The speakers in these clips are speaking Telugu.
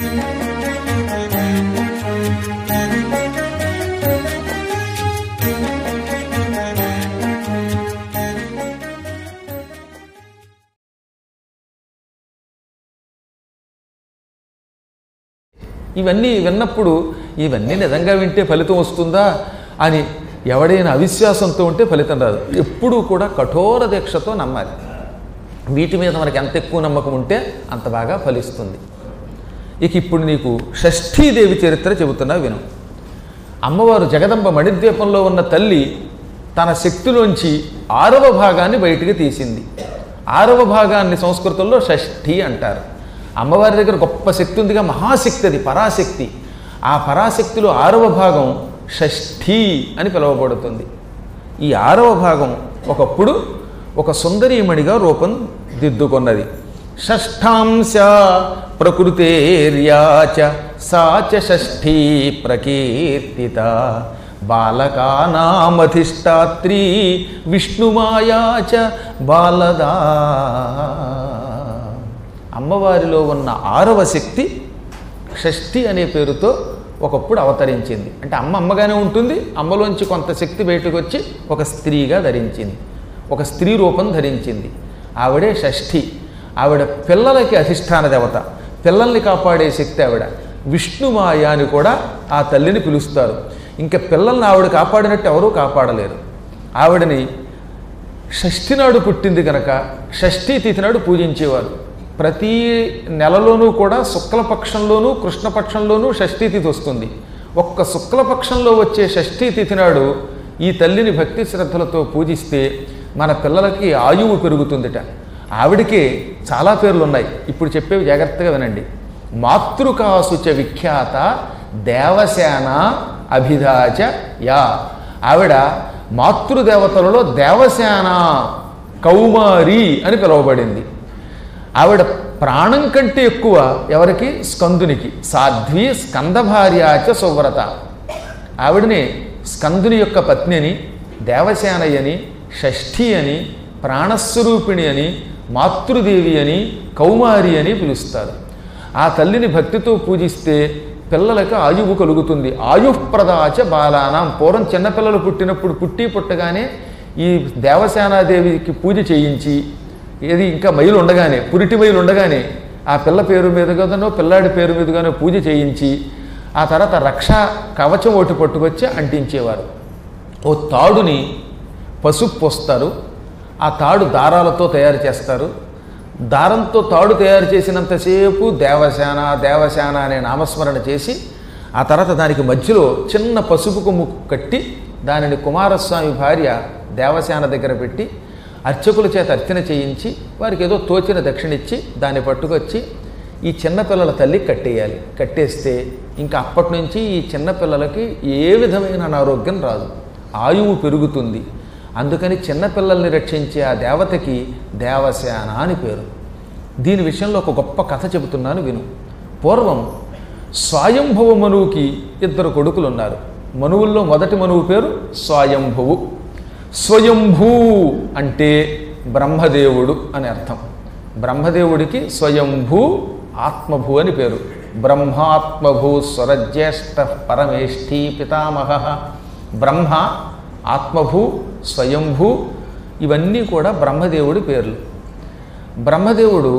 ఇవన్నీ విన్నప్పుడు ఇవన్నీ నిజంగా వింటే ఫలితం వస్తుందా అని ఎవడైనా అవిశ్వాసంతో ఉంటే ఫలితం రాదు. ఎప్పుడూ కూడా కఠోర దీక్షతో నమ్మాలి. వీటి మీద మనకి ఎంత ఎక్కువ నమ్మకం ఉంటే అంత బాగా ఫలిస్తుంది. ఇక ఇప్పుడు నీకు షష్ఠీదేవి చరిత్ర చెబుతున్నా విను. అమ్మవారు జగదంబ మణిద్వీపంలో ఉన్న తల్లి తన శక్తిలోంచి 6వ భాగాన్ని బయటికి తీసింది. 6వ భాగాన్ని సంస్కృతంలో షష్ఠి అంటారు. అమ్మవారి దగ్గర గొప్ప శక్తి ఉందిగా, మహాశక్తి, అది పరాశక్తి. ఆ పరాశక్తిలో 6వ భాగం షష్ఠి అని పిలువబడుతుంది. ఈ 6వ భాగం ఒకప్పుడు ఒక సుందరీమణిగా రూపం దిద్దుకొన్నది. షష్ఠాంశ ప్రకృతేర్యాచ సాచ షష్ఠీ ప్రకీర్తిత బాలకానామధిష్టాత్రీ విష్ణుమాయాచ బాలదా. అమ్మవారిలో ఉన్న 6వ శక్తి షష్ఠి అనే పేరుతో ఒకప్పుడు అవతరించింది. అంటే అమ్మగానే ఉంటుంది, అమ్మలోంచి కొంత శక్తి బయటకు వచ్చి ఒక స్త్రీగా ధరించింది, ఒక స్త్రీ రూపం ధరించింది. ఆవిడే షష్ఠి. ఆవిడ పిల్లలకి అధిష్టాన దేవత, పిల్లల్ని కాపాడే శక్తి ఆవిడ. విష్ణుమాయ అని కూడా ఆ తల్లిని పిలుస్తారు. ఇంకా పిల్లల్ని ఆవిడ కాపాడినట్టు ఎవరూ కాపాడలేరు. ఆవిడని షష్ఠి నాడు పుట్టింది కనుక షష్ఠీ తిథి నాడు పూజించేవారు. ప్రతి నెలలోనూ కూడా శుక్లపక్షంలోనూ కృష్ణపక్షంలోనూ షష్ఠీ తిథి వస్తుంది. ఒక్క శుక్లపక్షంలో వచ్చే షష్ఠీ తిథి నాడు ఈ తల్లిని భక్తి శ్రద్ధలతో పూజిస్తే మన పిల్లలకి ఆయువు పెరుగుతుందిట. ఆవిడికి చాలా పేర్లు ఉన్నాయి, ఇప్పుడు చెప్పేవి జాగ్రత్తగా వినండి. మాతృకాసుచ విఖ్యాత దేవసేన అభిధాచ యా. ఆవిడ మాతృదేవతలలో దేవసేన కౌమారి అని పిలువబడింది. ఆవిడ ప్రాణం కంటే ఎక్కువ ఎవరికి? స్కందునికి. సాధ్వి స్కందభార్యాచ సువ్రత. ఆవిడని స్కందుని యొక్క పత్ని అని, దేవసేనయ్య అని, షష్ఠి అని, ప్రాణస్వరూపిణి అని, మాతృదేవి అని, కౌమారి అని పిలుస్తారు. ఆ తల్లిని భక్తితో పూజిస్తే పిల్లలకు ఆయువు కలుగుతుంది. ఆయుఃప్రదాచ బాలానాం. పూర్వం చిన్నపిల్లలు పుట్టినప్పుడు పుట్టగానే ఈ దేవసేనాదేవికి పూజ చేయించి, ఏది ఇంకా మైలు ఉండగానే, పురిటి మైలు ఉండగానే ఆ పిల్ల పేరు మీదుగానో పిల్లాడి పేరు మీదుగానో పూజ చేయించి ఆ తర్వాత రక్షా కవచం ఒకటి పట్టుకొచ్చి అంటించేవారు. ఓ తాడుని పసుపు పోస్తారు, ఆ తాడు దారాలతో తయారు చేస్తారు. దారంతో తాడు తయారు చేసినంతసేపు దేవసేన దేవసేన అనే నామస్మరణ చేసి ఆ తర్వాత దానికి మధ్యలో చిన్న పసుపు కొమ్ము కట్టి దానిని కుమారస్వామి భార్య దేవసేన దగ్గర పెట్టి అర్చకుల చేత అర్చన చేయించి వారికి ఏదో తోచిన దక్షిణ ఇచ్చి దాన్ని పట్టుకొచ్చి ఈ చిన్నపిల్లల తల్లికి కట్టేయాలి. కట్టేస్తే ఇంకా అప్పటి నుంచి ఈ చిన్నపిల్లలకి ఏ విధమైన అనారోగ్యం రాదు, ఆయువు పెరుగుతుంది. అందుకని చిన్నపిల్లల్ని రక్షించే ఆ దేవతకి దేవసేన అని పేరు. దీని విషయంలో ఒక గొప్ప కథ చెబుతున్నాను విను. పూర్వం స్వయంభువ మనువుకి 2 కొడుకులు ఉన్నారు. మనువుల్లో మొదటి మనువు పేరు స్వయంభువు. స్వయంభూ అంటే బ్రహ్మదేవుడు అని అర్థం. బ్రహ్మదేవుడికి స్వయంభూ ఆత్మభూ అని పేరు. బ్రహ్మాత్మభూ స్వరజ్యేష్ఠ పరమేష్ఠీ పితామహ. బ్రహ్మ, ఆత్మభూ, స్వయంభూ ఇవన్నీ కూడా బ్రహ్మదేవుడి పేర్లు. బ్రహ్మదేవుడు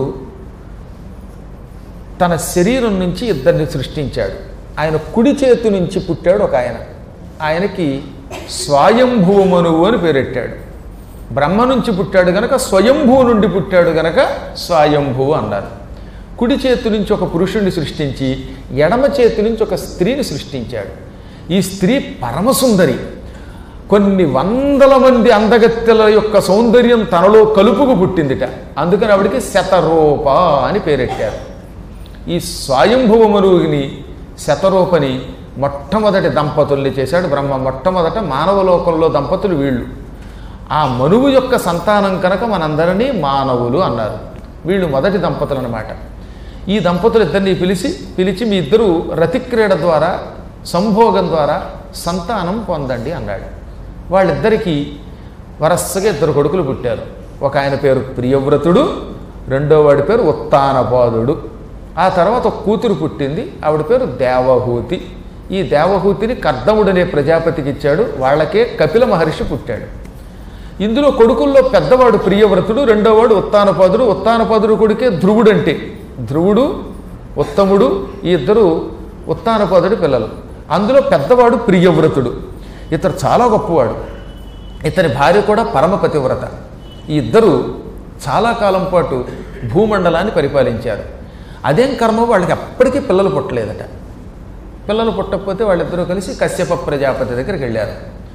తన శరీరం నుంచి 2 సృష్టించాడు. ఆయన కుడి చేతి నుంచి పుట్టాడు ఒక ఆయన. ఆయనకి స్వయంభువ మనువు అని పేరెట్టాడు. బ్రహ్మ నుంచి పుట్టాడు గనక స్వయంభువు నుండి పుట్టాడు గనక స్వయంభువు అన్నారు. కుడి చేతి నుంచి ఒక పురుషుణ్ణి సృష్టించి ఎడమ చేతి నుంచి ఒక స్త్రీని సృష్టించాడు. ఈ స్త్రీ పరమసుందరి. కొన్ని వందల మంది అందగత్తెల యొక్క సౌందర్యం తనలో కలుపుకు పుట్టిందిట. అందుకని ఆవిడికి శతరూప అని పేరెట్టారు. ఈ స్వయంభువ మనువుని శతరూపని మొట్టమొదటి దంపతుల్ని చేశాడు బ్రహ్మ. మొట్టమొదట మానవలోకంలో దంపతులు వీళ్ళు. ఆ మనువు యొక్క సంతానం కనుక మనందరినీ మానవులు అన్నారు. వీళ్ళు మొదటి దంపతులు అన్నమాట. ఈ దంపతులు ఇద్దరిని పిలిచి మీ ఇద్దరు రతిక్రీడ ద్వారా సంభోగం ద్వారా సంతానం పొందండి అన్నాడు. వాళ్ళిద్దరికీ వరసగా 2 కొడుకులు పుట్టారు. ఒక ఆయన పేరు ప్రియవ్రతుడు, రెండో వాడి పేరు ఉత్తానపాదుడు. ఆ తర్వాత ఒక కూతురు పుట్టింది, ఆవిడ పేరు దేవహూతి. ఈ దేవహూతిని కర్దముడనే ప్రజాపతికి ఇచ్చాడు, వాళ్ళకే కపిల మహర్షి పుట్టాడు. ఇందులో కొడుకుల్లో పెద్దవాడు ప్రియవ్రతుడు, రెండోవాడు ఉత్తానపాదుడు. ఉత్తానపాదుడు కొడుకే ధ్రువుడు. అంటే ధ్రువుడు ఉత్తముడు ఈ ఇద్దరు ఉత్తానపాదుడి పిల్లలు. అందులో పెద్దవాడు ప్రియవ్రతుడు, ఇతడు చాలా గొప్పవాడు. ఇతని భార్య కూడా పరమపతివ్రత. ఈ ఇద్దరు చాలా కాలం పాటు భూమండలాన్ని పరిపాలించారు. అదేం కర్మ, వాళ్ళకి ఎప్పటికీ పిల్లలు పుట్టలేదట. పిల్లలు పుట్టకపోతే వాళ్ళిద్దరూ కలిసి కశ్యప ప్రజాపతి దగ్గరికి వెళ్ళారు.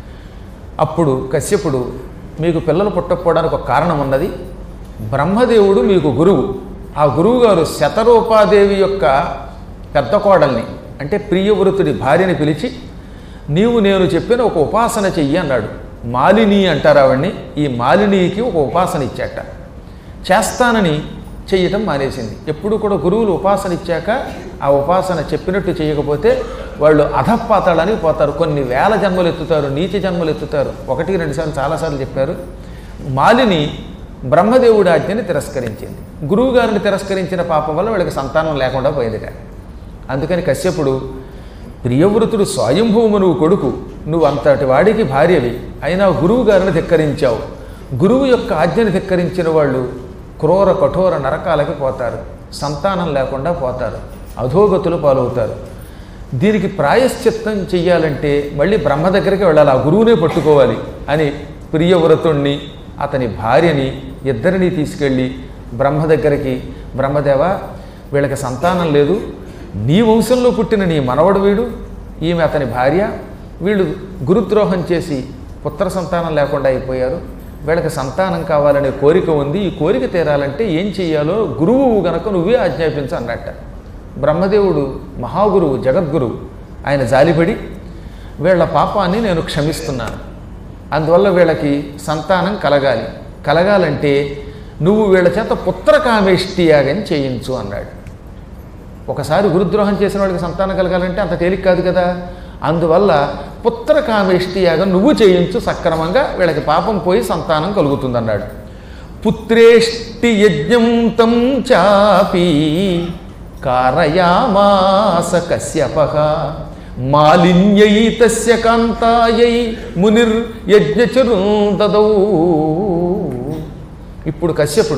అప్పుడు కశ్యపుడు, మీకు పిల్లలు పుట్టకపోవడానికి ఒక కారణం ఉన్నది. బ్రహ్మదేవుడు మీకు గురువు. ఆ గురువు గారు శతరూపాదేవి యొక్క పెద్ద కోడల్ని అంటే ప్రియవ్రతుడి భార్యని పిలిచి, నీవు నేను చెప్పిన ఒక ఉపాసన చెయ్యి అన్నాడు. మాలిని అంటారు ఆవిడ్ని. ఈ మాలినికి ఒక ఉపాసన ఇచ్చాట. చేస్తానని చెయ్యటం మానేసింది. ఎప్పుడు కూడా గురువులు ఉపాసన ఇచ్చాక ఆ ఉపాసన చెప్పినట్టు చేయకపోతే వాళ్ళు అధపాతాళానికి పోతారు. కొన్ని వేల జన్మలు ఎత్తుతారు, నీచ జన్మలు ఎత్తుతారు. 1-2 సార్లు చాలాసార్లు చెప్పారు. మాలిని బ్రహ్మదేవుడి ఆజ్ఞని తిరస్కరించింది. గురువు గారిని తిరస్కరించిన పాపం వల్ల వీళ్ళకి సంతానం లేకుండా పోయిందిట. అందుకని కశ్యపుడు, ప్రియవ్రతుడు స్వయంభూమనువు కొడుకు, నువ్వు అంతటి వాడికి భార్యవి, అయినా గురువు గారిని ధిక్కరించావు. గురువు యొక్క ఆజ్ఞని ధిక్కరించిన వాళ్ళు క్రూర కఠోర నరకాలకి పోతారు, సంతానం లేకుండా పోతారు, అధోగతులు పాలవుతారు. దీనికి ప్రాయశ్చిత్తం చెయ్యాలంటే మళ్ళీ బ్రహ్మ దగ్గరికి వెళ్ళాలి, ఆ గురువునే పట్టుకోవాలి అని ప్రియవ్రతుణ్ణి అతని భార్యని ఇద్దరిని తీసుకెళ్ళి బ్రహ్మ దగ్గరికి, బ్రహ్మదేవ వీళ్ళకి సంతానం లేదు, నీ వంశంలో పుట్టిన నీ మనవడు వీడు, ఈమె అతని భార్య, వీళ్ళు గురుద్రోహం చేసి పుత్ర సంతానం లేకుండా అయిపోయారు, వీళ్ళకి సంతానం కావాలనే కోరిక ఉంది, ఈ కోరిక తీరాలంటే ఏం చెయ్యాలో గురువు గనక నువ్వే ఆజ్ఞాపించు అన్నట్ట. బ్రహ్మదేవుడు మహాగురువు, జగద్గురువు, ఆయన జాలిపడి వీళ్ళ పాపాన్ని నేను క్షమిస్తున్నాను, అందువల్ల వీళ్ళకి సంతానం కలగాలంటే నువ్వు వీళ్ళ చేత పుత్రకామేష్టి యాగం చేయించు అన్నాడు. ఒకసారి గురుద్రోహం చేసిన వాడికి సంతానం కలగాలంటే అంత తేలిక కాదు కదా. అందువల్ల పుత్రకామేష్టి యాగం నువ్వు చేయించు, సక్రమంగా వీళ్ళకి పాపం పోయి సంతానం కలుగుతుందన్నాడు. పుత్రేష్టి యజ్ఞం తం చాపి కారయామాస కశ్యపః మాలిన్యై తస్య కాంతాయై మునిర్ యజ్ఞచరుం దదౌ. ఇప్పుడు కశ్యపుడు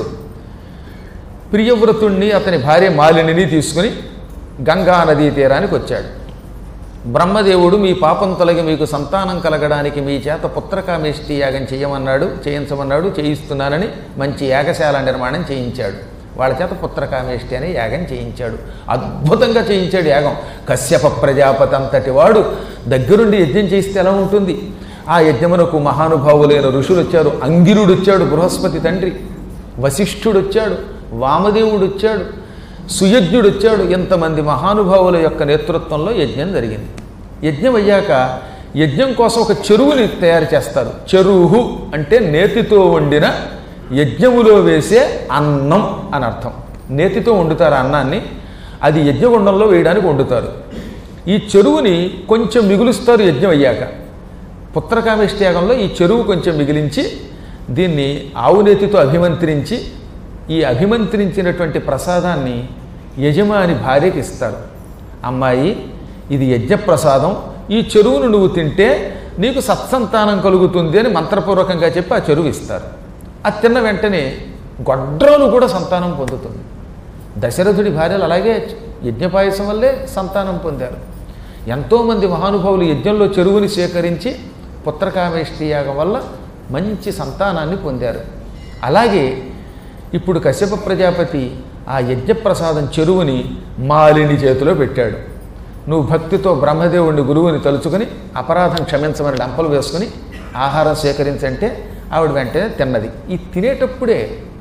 ప్రియవ్రతుణ్ణి అతని భార్య మాలినిని తీసుకుని గంగా నదీ తీరానికి వచ్చాడు. బ్రహ్మదేవుడు మీ పాపం తొలగి మీకు సంతానం కలగడానికి మీ చేత పుత్రకామేష్టి యాగం చేయించమన్నాడు, చేయిస్తున్నానని మంచి యాగశాల నిర్మాణం చేయించాడు. వాళ్ళ చేత పుత్రకామేష్టి అనే యాగం చేయించాడు. అద్భుతంగా చేయించాడు యాగం. కశ్యప ప్రజాపతి అంతటి వాడు దగ్గరుండి యజ్ఞం చేయిస్తే ఎలా ఉంటుంది? ఆ యజ్ఞమునకు మహానుభావులైన ఋషులు వచ్చారు. అంగిరుడు వచ్చాడు, బృహస్పతి తండ్రి, వశిష్ఠుడు వచ్చాడు, వామదేవుడు వచ్చాడు, సుయజ్ఞుడు వచ్చాడు. ఎంతమంది మహానుభావుల యొక్క నేతృత్వంలో యజ్ఞం జరిగింది. యజ్ఞం అయ్యాక యజ్ఞం కోసం ఒక చెరువుని తయారు చేస్తారు. చెరువు అంటే నేతితో వండిన యజ్ఞములో వేసే అన్నం అని అర్థం. నేతితో వండుతారు అన్నాన్ని, అది యజ్ఞగుండంలో వేయడానికి వండుతారు. ఈ చెరువుని కొంచెం మిగులుస్తారు యజ్ఞం అయ్యాక. పుత్రకామేష్టి యాగంలో ఈ చెరువు కొంచెం మిగిలించి దీన్ని ఆవు నేతితో అభిమంత్రించి, ఈ అభిమంత్రించినటువంటి ప్రసాదాన్ని యజమాని భార్యకి ఇస్తారు. అమ్మాయి, ఇది యజ్ఞప్రసాదం, ఈ చెరువును నువ్వు తింటే నీకు సత్సంతానం కలుగుతుంది అని మంత్రపూర్వకంగా చెప్పి ఆ చెరువు ఇస్తారు. అది తిన్న వెంటనే గొడ్రాలు కూడా సంతానం పొందుతుంది. దశరథుడి భార్యలు అలాగే యజ్ఞపాయసం వల్లే సంతానం పొందారు. ఎంతోమంది మహానుభావులు యజ్ఞంలో చెరువుని సేకరించి పుత్రకామేష్టి యాగం వల్ల మంచి సంతానాన్ని పొందారు. అలాగే ఇప్పుడు కశ్యప ప్రజాపతి ఆ యజ్ఞప్రసాదం చెరువుని మాలిని చేతిలో పెట్టాడు. నువ్వు భక్తితో బ్రహ్మదేవుడిని గురువుని తలుచుకొని అపరాధం క్షమించమని డంపలు వేసుకుని ఆహారం సేకరించంటే ఆవిడ వెంటనే తిన్నది. ఈ తినేటప్పుడే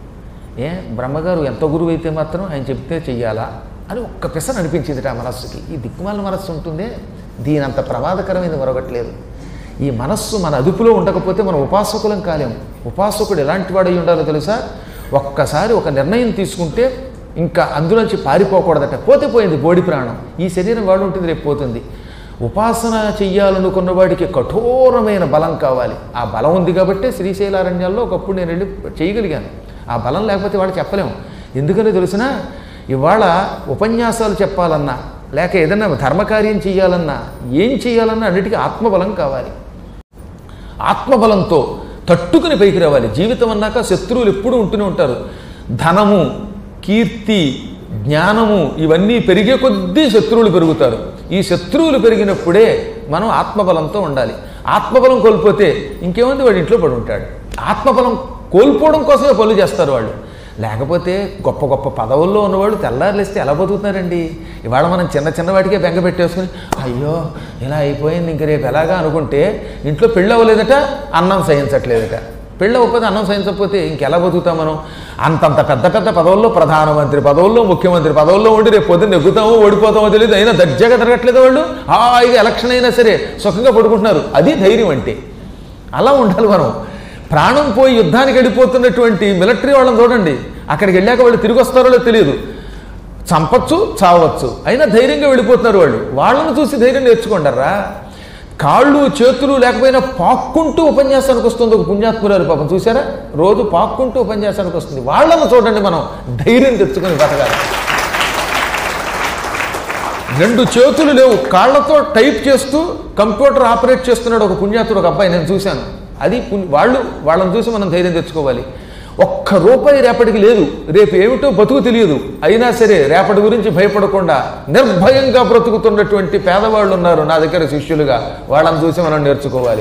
బ్రహ్మగారు ఎంత గురువు అయితే మాత్రం ఆయన చెప్తే చెయ్యాలా అని ఒక్క పిసర అనిపించింది ఆ మనస్సుకి. ఈ దిక్కుమాల మనస్సు ఉంటుందే, దీనంత ప్రమాదకరమైనది మరొకట్లేదు. ఈ మనస్సు మన అదుపులో ఉండకపోతే మనం ఉపాసకులం కాలేము. ఉపాసకుడు ఎలాంటి వాడై ఉండాలో తెలుసా? ఒక్కసారి ఒక నిర్ణయం తీసుకుంటే ఇంకా అందులోంచి పారిపోకూడదట. పోతే పోయింది బోడి ప్రాణం. ఈ శరీరం వాడు ఉంటుంది, రేపు పోతుంది. ఉపాసన చెయ్యాలనుకున్న వాడికి కఠోరమైన బలం కావాలి. ఆ బలం ఉంది కాబట్టే శ్రీశైలారణ్యాల్లో ఒకప్పుడు నేను వెళ్ళి చేయగలిగాను. ఆ బలం లేకపోతే వాడు చెప్పలేము. ఎందుకని తెలిసినా ఇవాళ ఉపన్యాసాలు చెప్పాలన్నా లేక ఏదైనా ధర్మకార్యం చేయాలన్నా ఏం చేయాలన్నా అన్నిటికీ ఆత్మబలం కావాలి. ఆత్మబలంతో తట్టుకుని పైకి రావాలి. జీవితం అన్నాక శత్రువులు ఎప్పుడూ ఉంటూనే ఉంటారు. ధనము, కీర్తి, జ్ఞానము ఇవన్నీ పెరిగే కొద్దీ శత్రువులు పెరుగుతారు. ఈ శత్రువులు పెరిగినప్పుడే మనం ఆత్మబలంతో ఉండాలి. ఆత్మబలం కోల్పోతే ఇంకేముంది, వాడి ఇంట్లో పడి ఉంటాడు. ఆత్మబలం కోల్పోవడం కోసమే పనులు చేస్తారు వాళ్ళు. లేకపోతే గొప్ప గొప్ప పదవుల్లో ఉన్నవాళ్ళు తెల్లారులేస్తే ఎలా బతుకుతున్నారండి? ఇవాళ మనం చిన్న చిన్న వాటికే బెంగ పెట్టేసుకుని అయ్యో ఇలా అయిపోయింది ఇంక రేపు ఎలాగా అనుకుంటే ఇంట్లో పెళ్ళి అవ్వలేదట, అన్నం సహించట్లేదట. పెళ్ళి అవ్వకపోతే అన్నం సహించకపోతే ఇంకెలా బతుకుతాం మనం? అంతంత పెద్ద పెద్ద పదవుల్లో, ప్రధానమంత్రి పదవుల్లో, ముఖ్యమంత్రి పదవుల్లో ఉండి రేపు పొద్దున్న నెగ్గుతామో ఓడిపోతామో తెలియదు, అయినా దర్జాగా తిరగట్లేదు వాళ్ళు. హాయిగా ఎలక్షన్ అయినా సరే సుఖంగా పడుకుంటున్నారు. అది ధైర్యం అంటే. అలా ఉండాలి మనం. ప్రాణం పోయి యుద్ధానికి వెళ్ళిపోతున్నటువంటి మిలిటరీ వాళ్ళని చూడండి, అక్కడికి వెళ్ళాక వాళ్ళు తిరిగి వస్తారో తెలియదు, చంపచ్చు చావచ్చు, అయినా ధైర్యంగా వెళ్ళిపోతున్నారు వాళ్ళు. వాళ్ళని చూసి ధైర్యం నేర్చుకుంటారా? కాళ్ళు చేతులు లేకపోయినా పాక్కుంటూ ఉపన్యాసానికి వస్తుంది ఒక పుణ్యాత్మురాలు, పాపం చూసారా? రోజు పాక్కుంటూ ఉపన్యాసానికి వస్తుంది. వాళ్ళని చూడండి మనం ధైర్యం తెచ్చుకొని బతకాలి. 2 చేతులు లేవు, కాళ్ళతో టైప్ చేస్తూ కంప్యూటర్ ఆపరేట్ చేస్తున్నాడు ఒక పుణ్యాత్ముడు, ఒక అబ్బాయి, నేను చూశాను. అది వాళ్ళని చూసి మనం ధైర్యం తెచ్చుకోవాలి. ₹1 రేపటికి లేదు, రేపు ఏమిటో బతుకు తెలియదు, అయినా సరే రేపటి గురించి భయపడకుండా నిర్భయంగా బ్రతుకుతున్నటువంటి పేదవాళ్ళు ఉన్నారు నా దగ్గర శిష్యులుగా. వాళ్ళని చూసి మనం నేర్చుకోవాలి.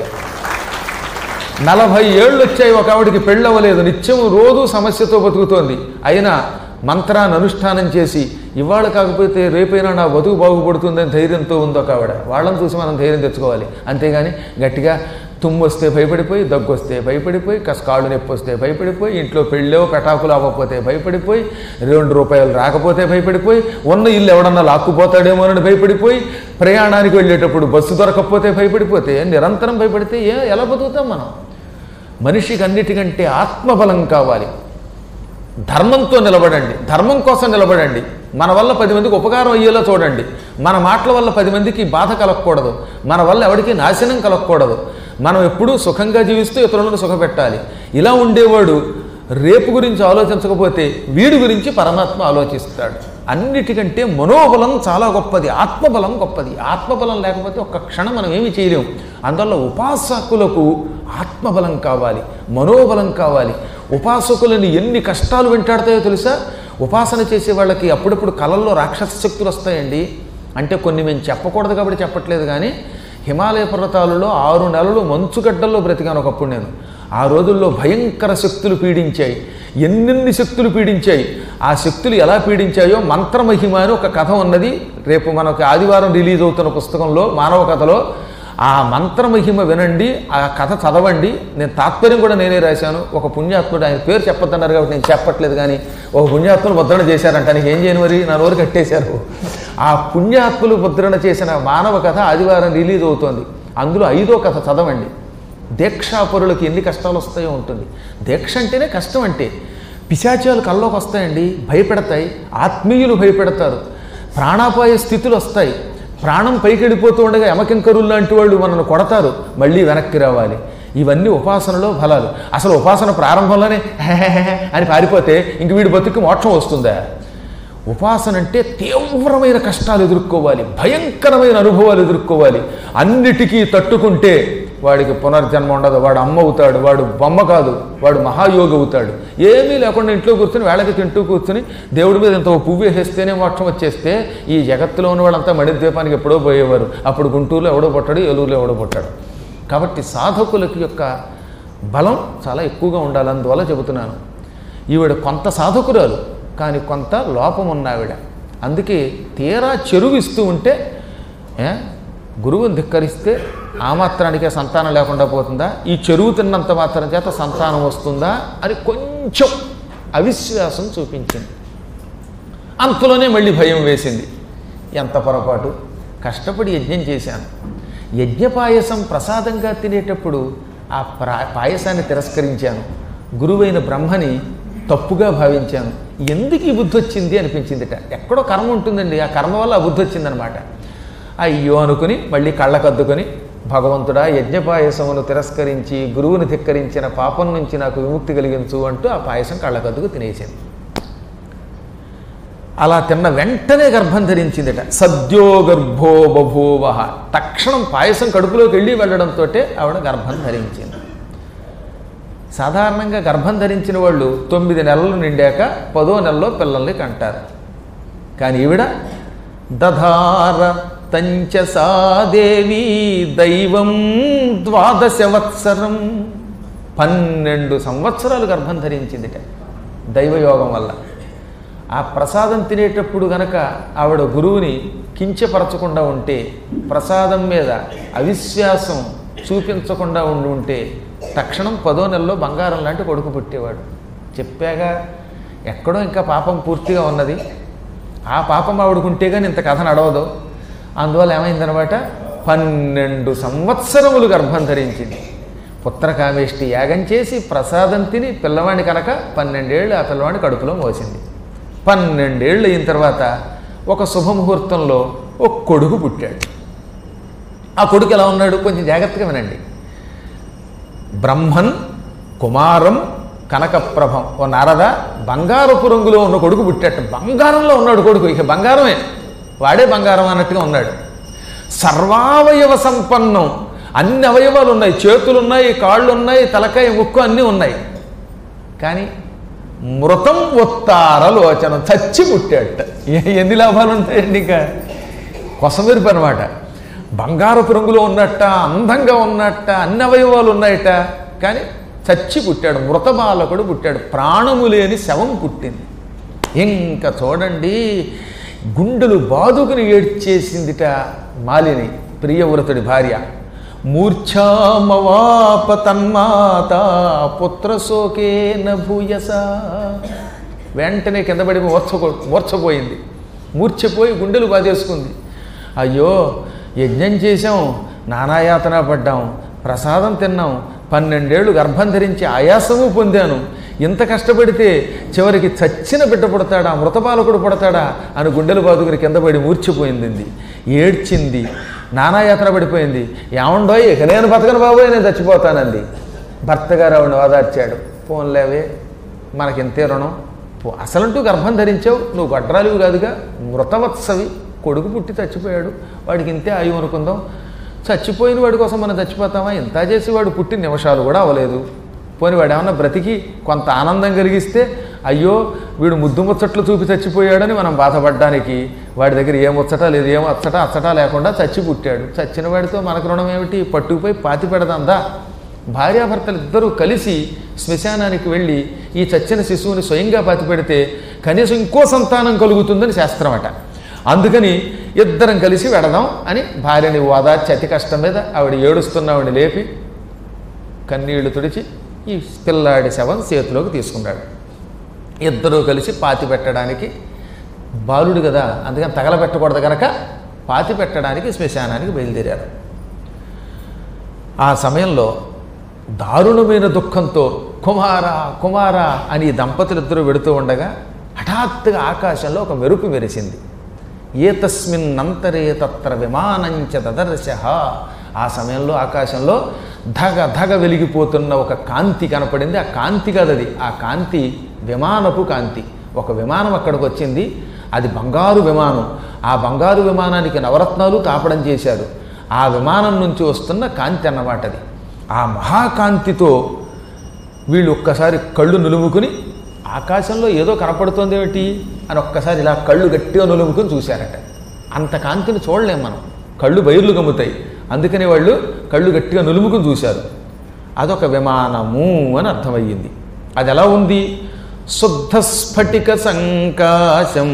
40 ఏళ్ళు వచ్చాయి, ఒక ఆవిడికి పెళ్ళవలేదు, నిత్యం రోజు సమస్యతో బతుకుతోంది. అయినా మంత్రాన్ని అనుష్ఠానం చేసి ఇవాళ కాకపోతే రేపైనా నా బతుకు బాగుపడుతుందని ధైర్యంతో ఉంది ఒక ఆవిడ. వాళ్ళని చూసి మనం ధైర్యం తెచ్చుకోవాలి. అంతేగాని గట్టిగా తుమ్ము వస్తే భయపడిపోయి, దగ్గు వస్తే భయపడిపోయి, కాళ్ళు నొప్పి వస్తే భయపడిపోయి, ఇంట్లో పెళ్ళో పెటాకులు అవ్వకపోతే భయపడిపోయి, ₹2 రాకపోతే భయపడిపోయి, ఉన్న ఇల్లు ఎవడన్నా లాక్కుపోతాడేమోనని భయపడిపోయి, ప్రయాణానికి వెళ్ళేటప్పుడు బస్సు దొరకకపోతే భయపడిపోతే, నిరంతరం భయపడితే ఎలా బతుకుతాం మనం? మనిషికి అన్నిటికంటే ఆత్మబలం కావాలి. ధర్మంతో నిలబడండి, ధర్మం కోసం నిలబడండి. మన వల్ల 10 మందికి ఉపకారం అయ్యేలా చూడండి. మన మాటల వల్ల 10 మందికి బాధ కలగకూడదు, మన వల్ల ఎవరికి నాశనం కలగకూడదు. మనం ఎప్పుడూ సుఖంగా జీవిస్తూ ఇతరులను సుఖపెట్టాలి. ఇలా ఉండేవాడు రేపు గురించి ఆలోచించకపోతే వీడి గురించి పరమాత్మ ఆలోచిస్తాడు. అన్నిటికంటే మనోబలం చాలా గొప్పది, ఆత్మబలం గొప్పది. ఆత్మబలం లేకపోతే ఒక్క క్షణం మనం ఏమీ చేయలేము. అందువల్ల ఉపాసకులకు ఆత్మబలం కావాలి, మనోబలం కావాలి. ఉపాసకులని ఎన్ని కష్టాలు వెంటాడతాయో తెలుసా? ఉపాసన చేసే వాళ్ళకి అప్పుడప్పుడు కళల్లో రాక్షస శక్తులు వస్తాయండి. అంటే కొన్ని మేము చెప్పకూడదు కాబట్టి చెప్పట్లేదు, కానీ హిమాలయ పర్వతాలలో 6 నెలలు మంచుగడ్డల్లో బ్రతికాను ఒకప్పుడు నేను. ఆ రోజుల్లో భయంకర శక్తులు పీడించాయి, ఎన్నెన్ని శక్తులు పీడించాయి. ఆ శక్తులు ఎలా పీడించాయో మంత్రమహిమ అని ఒక కథ ఉన్నది. రేపు మనకి ఆదివారం రిలీజ్ అవుతున్న పుస్తకంలో మానవ కథలో ఆ మంత్రమహిమ వినండి, ఆ కథ చదవండి. నేను తాత్పర్యం కూడా నేనే రాశాను. ఒక పుణ్యాత్ముడు, ఆయన పేరు చెప్పొద్దన్నారు కాబట్టి నేను చెప్పట్లేదు, కానీ ఒక పుణ్యాత్ములు ముద్రణ చేశారంట. నీకు ఏం చేయను మరి, నా నోరు కట్టేశారు. ఆ పుణ్యాత్ములు ముద్రణ చేసిన మానవ కథ ఆదివారం రిలీజ్ అవుతోంది. అందులో 5వ కథ చదవండి. దీక్షాపరులకు ఎన్ని కష్టాలు వస్తాయో ఉంటుంది. దీక్ష అంటేనే కష్టం. అంటే పిశాచాలు కల్లోకి వస్తాయండి, భయపెడతాయి. ఆత్మీయులు భయపెడతారు, ప్రాణాపాయ స్థితులు వస్తాయి. ప్రాణం పైకి వెళ్ళిపోతూ ఉండగా యమకింకరులు లాంటి వాళ్ళు మనల్ని కొడతారు, మళ్ళీ వెనక్కి రావాలి. ఇవన్నీ ఉపాసనలో ఫలాలు. అసలు ఉపాసన ప్రారంభంలోనే అని పారిపోతే ఇంక వీడి బతుకు మోక్షం వస్తుందా? ఉపాసన అంటే తీవ్రమైన కష్టాలు ఎదుర్కోవాలి, భయంకరమైన అనుభవాలు ఎదుర్కోవాలి. అన్నిటికీ తట్టుకుంటే వాడికి పునర్జన్మ ఉండదు, వాడు అమ్మ అవుతాడు, వాడు బొమ్మ కాదు, వాడు మహాయోగి అవుతాడు. ఏమీ లేకుండా ఇంట్లో కూర్చొని వేళకి తింటూ కూర్చొని దేవుడి మీద ఇంత పువ్వు వేసేస్తేనే మోక్షం వచ్చేస్తే ఈ జగత్తులో ఉన్న వాళ్ళంతా మణిద్వీపానికి ఎప్పుడో పోయేవారు. అప్పుడు గుంటూరులో ఎవడో పుట్టాడు, ఏలూరులో ఎవడో పుట్టాడు. కాబట్టి సాధకులకి యొక్క బలం చాలా ఎక్కువగా ఉండాలి. అందువల్ల చెబుతున్నాను. ఈవిడ కొంత సాధకురాలు, కానీ కొంత లోపం ఉన్న ఆవిడ. అందుకే తీరా చెరువు ఇస్తూ ఉంటే గురువుని ధిక్కరిస్తే ఆ మాత్రానికే సంతానం లేకుండా పోతుందా, ఈ చెరువు తిన్నంత మాత్రం చేత సంతానం వస్తుందా అని కొంచెం అవిశ్వాసం చూపించింది. అంతలోనే మళ్ళీ భయం వేసింది. ఎంత పొరపాటు, కష్టపడి యజ్ఞం చేశాను, యజ్ఞపాయసం ప్రసాదంగా తినేటప్పుడు ఆ పాయసాన్ని తిరస్కరించాను, గురువైన బ్రహ్మని తప్పుగా భావించాను, ఎందుకు ఈ బుద్ధి వచ్చింది అనిపించిందిట. ఎక్కడో కర్మ ఉంటుందండి, ఆ కర్మ వల్ల ఆ బుద్ధి వచ్చిందనమాట. అయ్యో అనుకుని మళ్ళీ కళ్ళకద్దుకొని, భగవంతుడా యజ్ఞపాయసమును తిరస్కరించి గురువుని ధిక్కరించిన పాపం నుంచి నాకు విముక్తి కలిగించు అంటూ ఆ పాయసం కళ్ళకద్దుకు తినేసింది. అలా తిన్న వెంటనే గర్భం ధరించిందట. సద్యో గర్భో బభూవ. తక్షణం పాయసం కడుపులోకి వెళ్ళి వెళ్ళడంతో ఆవిడ గర్భం ధరించింది. సాధారణంగా గర్భం ధరించిన వాళ్ళు 9 నెలలు నిండాక 10వ నెలలో పిల్లల్ని కంటారు. కానీ ఈవిడ దధార తంచసా దేవీ దైవం 12 వత్సరం. 12 సంవత్సరాలు గర్భం ధరించిందిట దైవయోగం వల్ల. ఆ ప్రసాదం తినేటప్పుడు గనక ఆవిడ గురువుని కించపరచకుండా ఉంటే, ప్రసాదం మీద అవిశ్వాసం చూపించకుండా ఉంటే తక్షణం 10వ నెలలో బంగారం లాంటి కొడుకు పుట్టేవాడు. చెప్పాగా ఎక్కడో ఇంకా పాపం పూర్తిగా ఉన్నది. ఆ పాపం ఆవిడకుంటే కానీ ఇంత కథ నడవదు. అందువల్ల ఏమైందనమాట, 12 సంవత్సరములు గర్భం ధరించింది. పుత్రకామేష్టి యాగం చేసి ప్రసాదం తిని పిల్లవాడిని కనుక 12 ఏళ్ళు ఆ పిల్లవాడిని కడుపులో మోసింది. 12 ఏళ్ళు అయిన తర్వాత ఒక శుభముహూర్తంలో ఒక కొడుకు పుట్టాడు. ఆ కొడుకు ఎలా ఉన్నాడు కొంచెం జాగ్రత్తగా వినండి. బ్రహ్మన్ కుమారం కనకప్రభం. ఓ నారద, బంగారపు రంగులో ఉన్న కొడుకు పుట్టాడు. బంగారంలో ఉన్నాడు కొడుకు, ఇక బంగారమే, వాడే బంగారం అన్నట్టుగా ఉన్నాడు. సర్వావయవ సంపన్నం, అన్ని అవయవాలు ఉన్నాయి, చేతులు ఉన్నాయి, కాళ్ళు ఉన్నాయి, తలకాయ ముక్కు అన్నీ ఉన్నాయి. కానీ మృతం ఉత్తారలోచనం, చచ్చి పుట్టాడట. ఎన్ని లాభాలు ఉంటాయండి, ఇంకా కొసమెరుపు అనమాట. బంగారపు రంగులో ఉన్నట్ట, అందంగా ఉన్నట్ట, అన్ని అవయవాలు ఉన్నాయట, కానీ చచ్చి పుట్టాడు. మృత బాలకుడు పుట్టాడు. ప్రాణము లేని శవం పుట్టింది. ఇంకా చూడండి, గుండెలు బాదుకుని ఏడ్చేసిందిట మాలిని, ప్రియవ్రతుడి భార్య. మూర్ఛామవాప తన్మాత పుత్రశోకేన భూయస. వెంటనే కింద పడి మూర్ఛపోయింది. మూర్ఛపోయి గుండెలు బాధేసుకుంది. అయ్యో, యజ్ఞం చేశాం, నానాయాతన పడ్డాం, ప్రసాదం తిన్నాం, 12 ఏళ్ళు గర్భం ధరించి ఆయాసము పొందాను, ఇంత కష్టపడితే చివరికి చచ్చిన బిడ్డ పుడతాడా, మృతబాలకుడు పుడతాడా అని గుండెలు బాదుకుని కింద పడి మూర్ఛపోయింది. ఏడ్చింది, నానాయాతన పడిపోయింది. ఏమండోయ్, ఇక నేను బతకను బాబోయ్, నేను చచ్చిపోతానంది. భర్త గారు ఆవిడని ఓదార్చాడు. పోన్లేవే, మనకింతే రుణం, అసలంటూ గర్భం ధరించావు, నువ్వు గడ్రాలివి కాదుగా, మృతవత్సవి, కొడుకు పుట్టి చచ్చిపోయాడు, వాడికి ఇంతే ఆయువు అనుకుందాం. చచ్చిపోయిన వాడి కోసం మనం చచ్చిపోతామా? ఇంత చేసి వాడు పుట్టిన నిమిషాలు కూడా అవ్వలేదు. పోని వాడు ఏమన్నా బ్రతికి కొంత ఆనందం కలిగిస్తే, అయ్యో వీడు ముద్దు ముచ్చట్లు చూపి చచ్చిపోయాడని మనం బాధపడ్డానికి, వాడి దగ్గర ఏ ముచ్చట లేదు, ఏం అచ్చట లేకుండా చచ్చి పుట్టాడు. చచ్చిన వాడితో మనకు రుణం ఏమిటి? పట్టుకుపోయి పాతి పెడదందా? భార్యాభర్తలు ఇద్దరూ కలిసి శ్మశానానికి వెళ్ళి ఈ చచ్చిన శిశువుని స్వయంగా పాతి పెడితే కనీసం ఇంకో సంతానం కలుగుతుందని శాస్త్రం అట. అందుకని ఇద్దరం కలిసి వెడదాం అని భార్యని ఓదార్చి అతి కష్టం మీద ఆవిడ ఏడుస్తున్నవాడిని లేపి కన్నీళ్లు తుడిచి ఈ పిల్లాడి శవం చేతిలోకి తీసుకున్నాడు. ఇద్దరూ కలిసి పాతి పెట్టడానికి, బాలుడు కదా అందుకని తగలబెట్టకూడదు కనుక పాతి పెట్టడానికి శ్మశానానికి బయలుదేరారు. ఆ సమయంలో దారుణమైన దుఃఖంతో కుమారా కుమారా అని దంపతులిద్దరూ వెడుతూ ఉండగా హఠాత్తుగా ఆకాశంలో ఒక మెరుపు మెరిసింది. ఏతస్మిన్నంతరే తత్ర విమానంచ దదర్శ. ఆ సమయంలో ఆకాశంలో ధగ ధగ వెలిగిపోతున్న ఒక కాంతి కనపడింది. ఆ కాంతి కాదది, ఆ కాంతి విమానపు కాంతి. ఒక విమానం అక్కడికి వచ్చింది, అది బంగారు విమానం. ఆ బంగారు విమానానికి నవరత్నాలు తాపడం చేశారు. ఆ విమానం నుంచి వస్తున్న కాంతి అన్నమాట అది. ఆ మహాకాంతితో వీళ్ళు ఒక్కసారి కళ్ళు నులుముకుని ఆకాశంలో ఏదో కనపడుతుంది ఏమిటి అని ఒక్కసారి ఇలా కళ్ళు గట్టిగా నులుముకుని చూశారట. అంత కాంతిని చూడలేం మనం, కళ్ళు బయర్లు గమ్ముతాయి. అందుకని వాళ్ళు కళ్ళు గట్టిగా నులుముకుని చూశారు. అదొక విమానము అని అర్థమయ్యింది. అది ఎలా ఉంది? శుద్ధ స్ఫటిక సంకాశం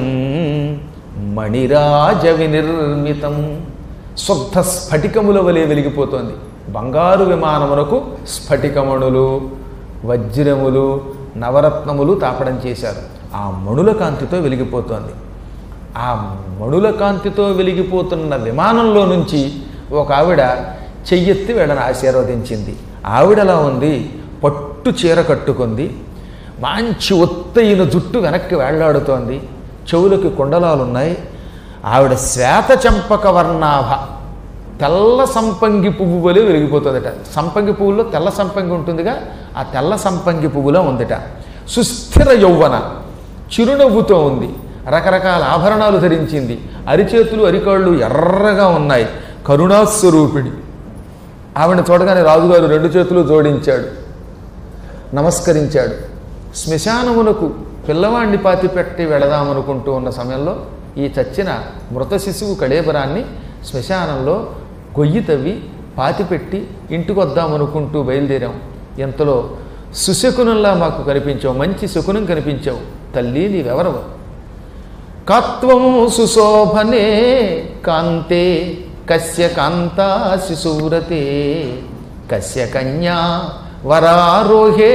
మణిరాజ వినిర్మితం. శుద్ధ స్ఫటికముల వలె వెలిగిపోతోంది. బంగారు విమానమునకు స్ఫటికమణులు, వజ్రములు, నవరత్నములు తాపడం చేశారు. ఆ మణుల కాంతితో వెలిగిపోతోంది. ఆ మణుల కాంతితో వెలిగిపోతున్న విమానంలో నుంచి ఒక ఆవిడ చెయ్యెత్తి వీళ్ళని ఆశీర్వదించింది. ఆవిడలా ఉంది, పట్టు చీర కట్టుకుంది, మంచి ఒత్తైన జుట్టు వెనక్కి వేళ్లాడుతోంది, చెవులకి కుండలాలున్నాయి. ఆవిడ శ్వేత చంపక వర్ణాభ, తెల్ల సంపంగి పువ్వు వలె వెలిగిపోతుందట. సంపంగి పువ్వుల్లో తెల్ల సంపంగి ఉంటుందిగా, ఆ తెల్ల సంపంగి పువ్వులో ఉందట. సుస్థిర యౌవన, చిరునవ్వుతో ఉంది. రకరకాల ఆభరణాలు ధరించింది. అరిచేతులు అరికాళ్ళు ఎర్రగా ఉన్నాయి. కరుణాస్వరూపిణి. ఆవిడ చూడగానే రాజుగారు 2 చేతులు జోడించాడు, నమస్కరించాడు. శ్మశానమునకు పిల్లవాడిని పాతిపెట్టి వెళదామనుకుంటూ ఉన్న సమయంలో ఈ చచ్చిన మృత శిశువు కళేబరాన్ని శ్మశానంలో గొయ్యి తవ్వి పాతిపెట్టి ఇంటికి వద్దామనుకుంటూ బయలుదేరాం. ఎంతలో సుశకునంలా మాకు కనిపించావు, మంచి శకునం కనిపించావు. తల్లి నీవెవరవు? కాత్వం సుశోభనే కాంతే కస్య కాంతా శిశూరతే కస్య కన్యా వరారోహే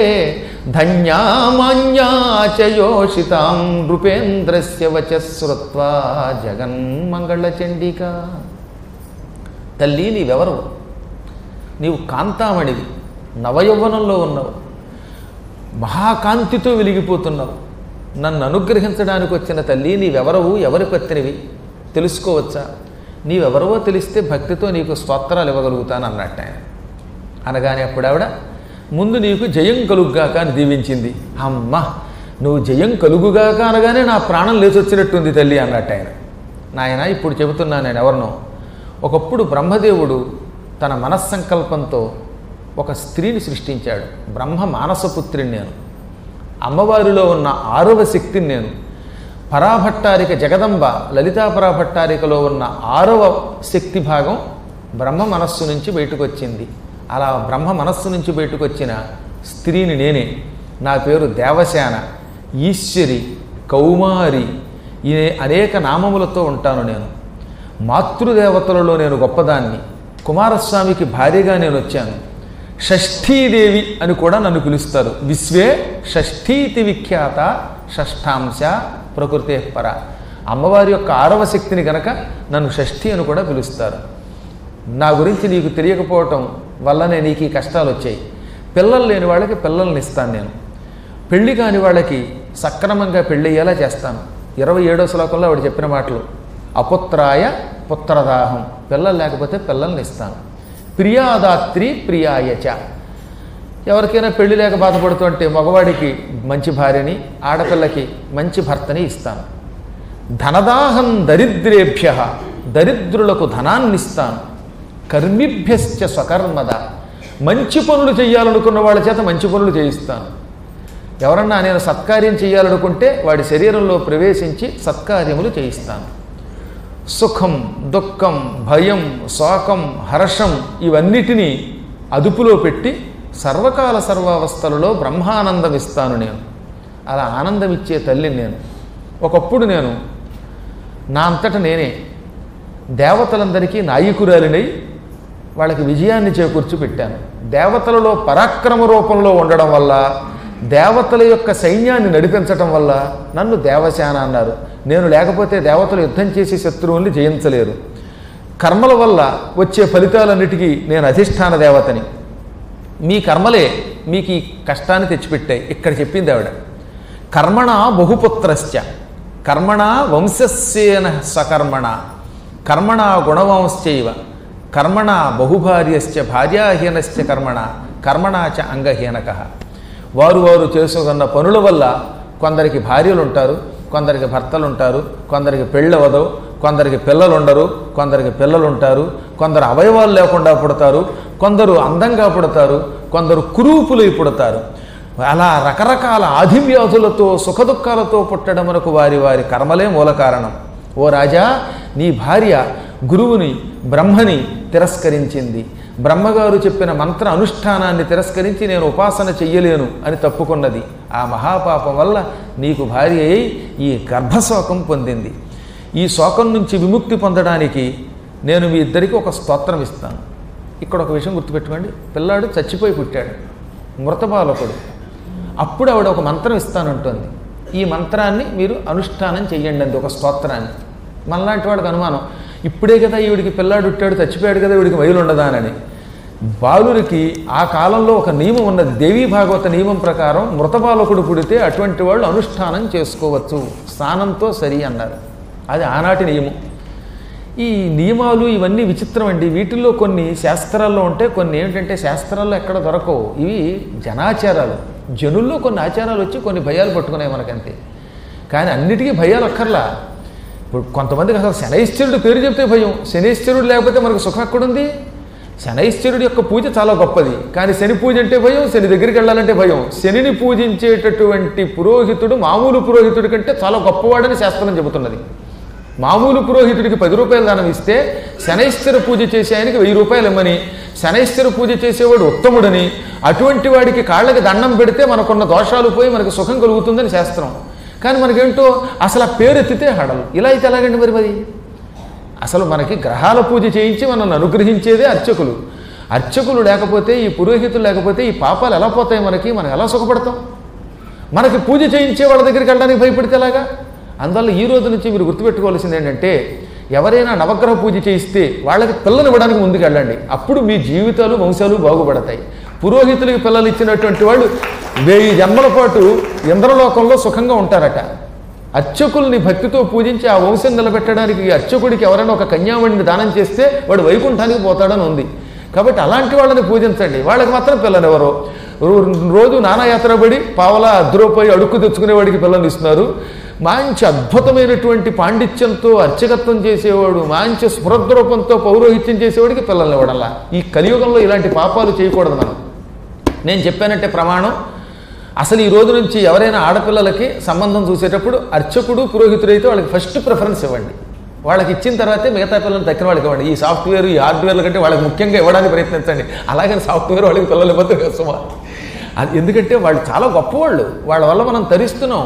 ధన్యామాన్యాచయోషితాం నృపేంద్రస్య వచశ్రుత్వా జగన్మంగళచండికా. తల్లి నీవెవరవు? నీవు కాంతామణివి, నవయౌవనంలో ఉన్నావు, మహాకాంతితో వెలిగిపోతున్నావు. నన్ను అనుగ్రహించడానికి వచ్చిన తల్లి నీవెవరవు? ఎవరి పత్నివి? తెలుసుకోవచ్చా? నీవెవరవో తెలిస్తే భక్తితో నీకు స్తోత్రాలు ఇవ్వగలుగుతాను అన్నట్టు ఆయన. అనగానే అప్పుడు ఆవిడ ముందు నీకు జయం కలుగుగాక అని దీవించింది. అమ్మ, నువ్వు జయం కలుగుగాక అనగానే నా ప్రాణం లేచొచ్చినట్టుంది తల్లి అన్నట్టు ఆయన. నాయన ఇప్పుడు చెబుతున్నాను నేను ఎవరినో. ఒకప్పుడు బ్రహ్మదేవుడు తన మనస్సంకల్పంతో ఒక స్త్రీని సృష్టించాడు. బ్రహ్మ మానసపుత్రిని నేను, అమ్మవారిలో ఉన్న 6వ శక్తిని నేను. పరాభట్టారిక జగదంబ లలితా పరాభట్టారికలో ఉన్న 6వ శక్తి భాగం బ్రహ్మ మనస్సు నుంచి బయటకు వచ్చింది. అలా బ్రహ్మ మనస్సు నుంచి బయటకు వచ్చిన స్త్రీని నేనే. నా పేరు దేవసేన, ఈశ్వరి, కౌమారి, ఈ అనేక నామములతో ఉంటాను నేను. మాతృదేవతలలో నేను గొప్పదాన్ని. కుమారస్వామికి భార్యగా నేను వచ్చాను. షష్ఠీదేవి అని కూడా నన్ను పిలుస్తారు. విశ్వే షష్ఠీతి విఖ్యాత షష్ఠాంశ ప్రకృతే పర. అమ్మవారి యొక్క 6వ శక్తిని కనుక నన్ను షష్ఠి అని కూడా పిలుస్తారు. నా గురించి నీకు తెలియకపోవటం వల్లనే నీకు ఈ కష్టాలు వచ్చాయి. పిల్లలు లేని వాళ్ళకి పిల్లల్ని ఇస్తాను నేను. పెళ్లి కాని వాళ్ళకి సక్రమంగా పెళ్ళయ్యేలా చేస్తాను. 27వ శ్లోకంలో ఆవిడ చెప్పిన మాటలు. అపుత్రాయ పుత్రదాహం, పిల్లలు లేకపోతే పిల్లల్ని ఇస్తాను. ప్రియాదాత్రి ప్రియాయచ, ఎవరికైనా పెళ్లి లేక బాధపడుతుంటే మగవాడికి మంచి భార్యని, ఆడపిల్లకి మంచి భర్తని ఇస్తాను. ధనదాహం దరిద్రేభ్య, దరిద్రులకు ధనాన్ని ఇస్తాను. కర్మిభ్యశ్చ స్వకర్మద, మంచి పనులు చేయాలనుకున్న వాళ్ళ చేత మంచి పనులు చేయిస్తాను. ఎవరన్నా నేను సత్కార్యం చేయాలనుకుంటే వాడి శరీరంలో ప్రవేశించి సత్కార్యములు చేయిస్తాను. సుఖం, దుఃఖం, భయం, శోకం, హర్షం ఇవన్నిటినీ అదుపులో పెట్టి సర్వకాల సర్వావస్థలలో బ్రహ్మానందం ఇస్తాను నేను. అలా ఆనందం ఇచ్చే తల్లిని నేను. ఒకప్పుడు నేను నా అంతట నేనే దేవతలందరికీ నాయకురాలినై వాళ్ళకి విజయాన్ని చేకూర్చి పెట్టాను. దేవతలలో పరాక్రమ రూపంలో ఉండడం వల్ల, దేవతల యొక్క సైన్యాన్ని నడిపించటం వల్ల నన్ను దేవసేన అన్నారు. నేను లేకపోతే దేవతలు యుద్ధం చేసి శత్రువుల్ని జయించలేరు. కర్మల వల్ల వచ్చే ఫలితాలన్నిటికీ నేను అధిష్టాన దేవతని. మీ కర్మలే మీకు ఈ కష్టాన్ని తెచ్చిపెట్టాయి. ఇక్కడ చెప్పింది ఆవిడ. కర్మణ బహుపుత్రశ్చ, కర్మణ వంశస్యేన సకర్మణ, కర్మణ గుణవంశ్చైవ, కర్మణ బహుభార్యశ్చ భార్యాహీనశ్చ కర్మణ, కర్మణాచ అంగహీనక. వారు చేసుకున్న పనుల వల్ల కొందరికి భార్యలు ఉంటారు, కొందరికి భర్తలు ఉంటారు, కొందరికి పెళ్ళవదు, కొందరికి పిల్లలు ఉండరు, కొందరికి పిల్లలు ఉంటారు, కొందరు అవయవాలు లేకుండా పుడతారు, కొందరు అందంగా పుడతారు, కొందరు కురూపులై పుడతారు. అలా రకరకాల ఆధివ్యాధులతో సుఖదుఖాలతో పుట్టడమునకు వారి వారి కర్మలే మూల కారణం. ఓ రాజా, నీ భార్య గురువుని బ్రహ్మని తిరస్కరించింది. బ్రహ్మగారు చెప్పిన మంత్ర అనుష్ఠానాన్ని తిరస్కరించి నేను ఉపాసన చెయ్యలేను అని తప్పుకున్నది. ఆ మహాపాపం వల్ల నీకు భార్య అయి ఈ గర్భశోకం పొందింది. ఈ శోకం నుంచి విముక్తి పొందడానికి నేను మీ ఇద్దరికి ఒక స్తోత్రం ఇస్తాను. ఇక్కడ ఒక విషయం గుర్తుపెట్టుకోండి. పిల్లాడు చచ్చిపోయి పుట్టాడు, మృత బాలకుడు. అప్పుడు ఆవిడ ఒక మంత్రం ఇస్తానంటుంది. ఈ మంత్రాన్ని మీరు అనుష్ఠానం చెయ్యండి అంది, ఒక స్తోత్రాన్ని. మనలాంటి వాడికి అనుమానం, ఇప్పుడే కదా ఈవిడికి పిల్లాడు పుట్టాడు, చచ్చిపోయాడు కదా వీడికి మైలు ఉండదానని. బాలురికి ఆ కాలంలో ఒక నియమం ఉన్నది. దేవీ భాగవత నియమం ప్రకారం మృత బాలకుడు పుడితే అటువంటి వాళ్ళు అనుష్ఠానం చేసుకోవచ్చు, స్నానంతో సరి అన్నారు. అది ఆనాటి నియమం. ఈ నియమాలు ఇవన్నీ విచిత్రం అండి. వీటిల్లో కొన్ని శాస్త్రాల్లో ఉంటే కొన్ని ఏమిటంటే శాస్త్రాల్లో ఎక్కడ దొరకవు. ఇవి జనాచారాలు. జనుల్లో కొన్ని ఆచారాలు వచ్చి కొన్ని భయాలు పట్టుకున్నాయి మనకంతే. కానీ అన్నిటికీ భయాలు అక్కర్లా. ఇప్పుడు కొంతమందికి అసలు శనైశ్వరుడు పేరు చెప్తే భయం. శనైశ్వరుడు లేకపోతే మనకు సుఖం ఎక్కడుంది? శనైశ్వరుడు యొక్క పూజ చాలా గొప్పది, కానీ శని పూజ అంటే భయం, శని దగ్గరికి వెళ్ళాలంటే భయం. శనిని పూజించేటటువంటి పురోహితుడు మామూలు పురోహితుడి కంటే చాలా గొప్పవాడని శాస్త్రం చెబుతున్నది. మామూలు పురోహితుడికి 10 రూపాయలు దానం ఇస్తే శనైశ్వర పూజ చేసే ఆయనకి 1000 రూపాయలు ఇమ్మని, శనైశ్వర పూజ చేసేవాడు ఉత్తముడని, అటువంటి వాడికి కాళ్ళకి దండం పెడితే మనకున్న దోషాలు పోయి మనకు సుఖం కలుగుతుందని శాస్త్రం. కానీ మనకేంటో అసలు ఆ పేరు ఎత్తితే హడలు. ఇలా అయితే ఎలాగండి మరి అసలు మనకి గ్రహాల పూజ చేయించి మనల్ని అనుగ్రహించేదే అర్చకులు. అర్చకులు లేకపోతే, ఈ పురోహితులు లేకపోతే ఈ పాపాలు ఎలా పోతాయి మనం ఎలా సుఖపడతాం? మనకి పూజ చేయించే వాళ్ళ దగ్గరికి వెళ్ళడానికి భయపడితే ఎలాగా? అందువల్ల ఈ రోజు నుంచి మీరు గుర్తుపెట్టుకోవాల్సింది ఏంటంటే, ఎవరైనా నవగ్రహ పూజ చేయిస్తే వాళ్ళకి పిల్లలు ఇవ్వడానికి ముందుకు వెళ్ళండి. అప్పుడు మీ జీవితాలు వంశాలు బాగుపడతాయి. పురోహితులకి పిల్లలు ఇచ్చినటువంటి వాళ్ళు 1000 జన్మల పాటు ఇంద్రలోకంలో సుఖంగా ఉంటారట. అర్చకుల్ని భక్తితో పూజించి ఆ వంశం నిలబెట్టడానికి అర్చకుడికి ఎవరైనా ఒక కన్యామణిని దానం చేస్తే వాడు వైకుంఠానికి పోతాడని ఉంది. కాబట్టి అలాంటి వాళ్ళని పూజించండి. వాళ్ళకి మాత్రం పిల్లలు ఎవరో రోజు నానాయాత్ర పడి పావలా అద్రోపోయి అడుక్కు తెచ్చుకునేవాడికి పిల్లలు ఇస్తున్నారు. మంచి అద్భుతమైనటువంటి పాండిత్యంతో అర్చకత్వం చేసేవాడు, మంచి స్ఫురద్రూపంతో పౌరోహిత్యం చేసేవాడికి పిల్లల్ని ఇవ్వడంలా. ఈ కలియుగంలో ఇలాంటి పాపాలు చేయకూడదు మనం. నేను చెప్పానంటే ప్రమాణం. అసలు ఈ రోజు నుంచి ఎవరైనా ఆడపిల్లలకి సంబంధం చూసేటప్పుడు అర్చకుడు పురోహితుడైతే వాళ్ళకి ఫస్ట్ ప్రిఫరెన్స్ ఇవ్వండి. వాళ్ళకి ఇచ్చిన తర్వాతే మిగతా పిల్లల్ని తక్కిన వాళ్ళకి ఇవ్వండి. ఈ సాఫ్ట్వేర్ ఈ హార్డ్వేర్ల కంటే వాళ్ళకి ముఖ్యంగా ఇవ్వడానికి ప్రయత్నించండి. అలాగే సాఫ్ట్వేర్ వాళ్ళకి పిల్లలు ఇవ్వద్దు కష్టమా? అది ఎందుకంటే వాళ్ళు చాలా గొప్పవాళ్ళు. వాళ్ళ వల్ల మనం తరిస్తున్నాం.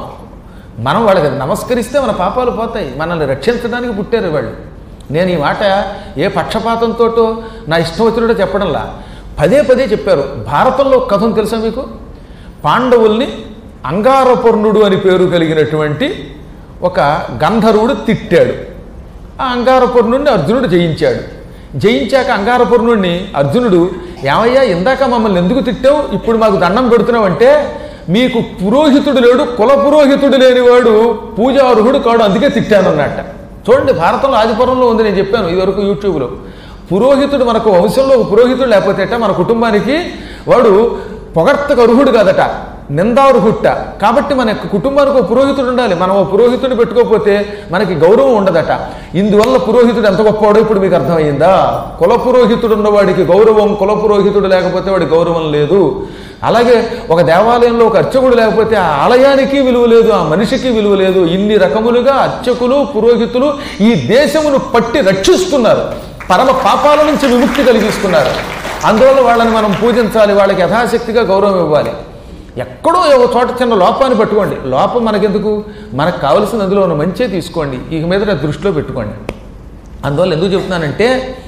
మనం వాళ్ళకి నమస్కరిస్తే మన పాపాలు పోతాయి. మనల్ని రక్షించడానికి పుట్టారు వాళ్ళు. నేను ఈ మాట ఏ పక్షపాతంతో నా ఇష్టం వచ్చినట్టు చెప్పడంలా, పదే చెప్పారు. భారతంలో కథను తెలుసా మీకు? పాండవుల్ని అంగారపర్ణుడు అని పేరు కలిగినటువంటి ఒక గంధర్వుడు తిట్టాడు. ఆ అంగారపర్ణుడిని అర్జునుడు జయించాడు. జయించాక అంగారపర్ణుడిని అర్జునుడు, ఏమయ్యా ఇందాక మమ్మల్ని ఎందుకు తిట్టావు, ఇప్పుడు మాకు దండం పెడుతున్నావు అంటే, మీకు పురోహితుడు లేడు, కుల పురోహితుడు లేనివాడు పూజార్హుడు కాడు, అందుకే తిట్టానన్నట్ట. చూడండి, భారతంలో ఆదిపర్వంలో ఉంది. నేను చెప్పాను ఇదివరకు యూట్యూబ్లో. పురోహితుడు మనకు వంశంలో పురోహితుడు లేకపోతేట మన కుటుంబానికి వాడు పొగడ్తకు అర్హుడు కాదట, నిందార్హుట్ట. కాబట్టి మన కుటుంబానికి ఒక పురోహితుడు ఉండాలి. మనం ఓ పురోహితుడిని పెట్టుకోకపోతే మనకి గౌరవం ఉండదట. ఇందువల్ల పురోహితుడు ఎంత గొప్పవాడో ఇప్పుడు మీకు అర్థమైందా? కుల పురోహితుడు ఉన్నవాడికి గౌరవం, కుల పురోహితుడు లేకపోతే వాడి గౌరవం లేదు. అలాగే ఒక దేవాలయంలో ఒక అర్చకుడు లేకపోతే ఆ ఆలయానికి విలువ లేదు, ఆ మనిషికి విలువ లేదు. ఇన్ని రకములుగా అర్చకులు పురోహితులు ఈ దేశమును పట్టి రక్షిస్తున్నారు, పరమ పాపాల నుంచి విముక్తి కలిగిస్తున్నారు. అందువల్ల వాళ్ళని మనం పూజించాలి, వాళ్ళకి యథాశక్తిగా గౌరవం ఇవ్వాలి. ఎక్కడో ఒక చోట చిన్న లోపాన్ని పట్టుకోండి. లోపం మనకెందుకు? మనకు కావలసిన అందులో ఉన్న మంచే తీసుకోండి, ఇక మీద దృష్టిలో పెట్టుకోండి. అందువల్ల ఎందుకు చెప్తున్నానంటే,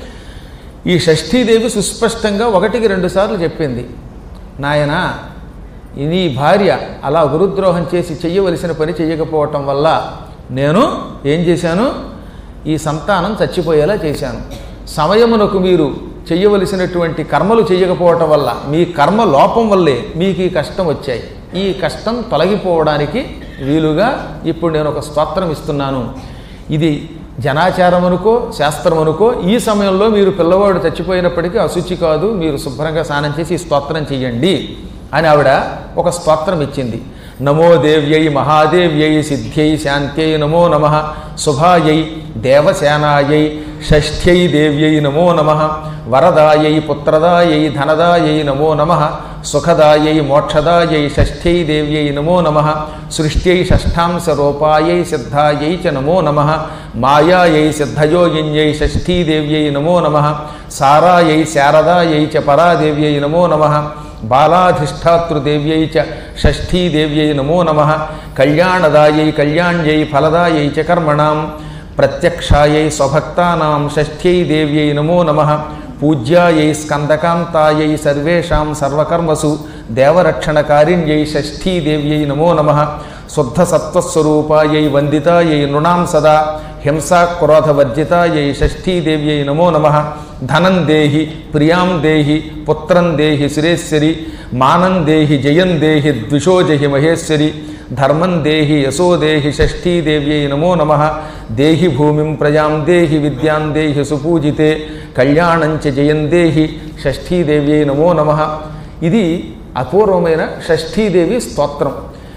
ఈ షష్ఠీదేవి సుస్పష్టంగా 1కి 2 సార్లు చెప్పింది, నాయనా నీ భార్య అలా గురుద్రోహం చేసి చెయ్యవలసిన పని చెయ్యకపోవటం వల్ల నేను ఏం చేశాను, ఈ సంతానం చచ్చిపోయేలా చేశాను. సమయమునకు మీరు చెయ్యవలసినటువంటి కర్మలు చేయకపోవటం వల్ల, మీ కర్మ లోపం వల్లే మీకు ఈ కష్టం వచ్చాయి. ఈ కష్టం తొలగిపోవడానికి వీలుగా ఇప్పుడు నేను ఒక స్తోత్రం ఇస్తున్నాను. ఇది జనాచారం అనుకో శాస్త్రం అనుకో, ఈ సమయంలో మీరు పిల్లవాడు చచ్చిపోయినప్పటికీ అశుచి కాదు, మీరు శుభ్రంగా స్నానం చేసి ఈ స్తోత్రం చెయ్యండి అని ఆవిడ ఒక స్తోత్రం ఇచ్చింది. నమో దేవ్యై మహాదేవ్యై సిద్ధ్యై శాంత్యై నమో నమః, శుభాయై దేవసేనాయై షష్ఠ్యై దేవ్యై నమో నమః, వరదాయై పుత్రదాయై ధనదాయై నమో నమః, సుఖదాయై మోక్షదాయై షష్ఠ్యై దేవ్యై నమో నమః, సృష్ట్యై షష్ఠాంశ రూపాయై సిద్ధాయై చ నమో నమః, మాయాయై సిద్ధయోగిన్యై షష్ఠీ దేవ్యై నమో నమః, సారాయై శారదాయై చ పరాదేవ్యై నమో నమః, బాలాధిష్టాతృదేవ్యై చ షష్ఠీ దేవ్యై నమో నమః, కళ్యాణదాయై కళ్యాణ్యై ఫలదాయై చ కర్మణాం, ప్రత్యక్షాయై స్వభక్తానాం షష్ఠ్యై దేవ్యై నమో నమః, పూజ్యాయై స్కందకాంతాయై సర్వేషాం సర్వకర్మసు దేవరక్షణకారిణ్యై షష్ఠీ దేవ్యై నమో నమః, శుద్ధ సత్వస్వరూపాయై వందితాయై నృణాం సదా హింసా క్రోధవర్జితాయై షష్ఠీ దేవ్యై నమో నమః, ధనం దేహి ప్రియాం దేహి పుత్రం దేహి సురేశ్వరి, మానం దేహి జయం దేహి ద్విషోజహి మహేశ్వరి, ధర్మం దేహి యశో దేహి షష్ఠీ దేవ్యై నమో నమః, దేహి భూమిం ప్రజాం దేహి విద్యాం దేహి సుపూజితే, కళ్యాణంచ జయం దేహి షష్ఠీ దేవ్యై నమో నమః. ఇది అపూర్వమైన షష్ఠీదేవి స్తోత్రం.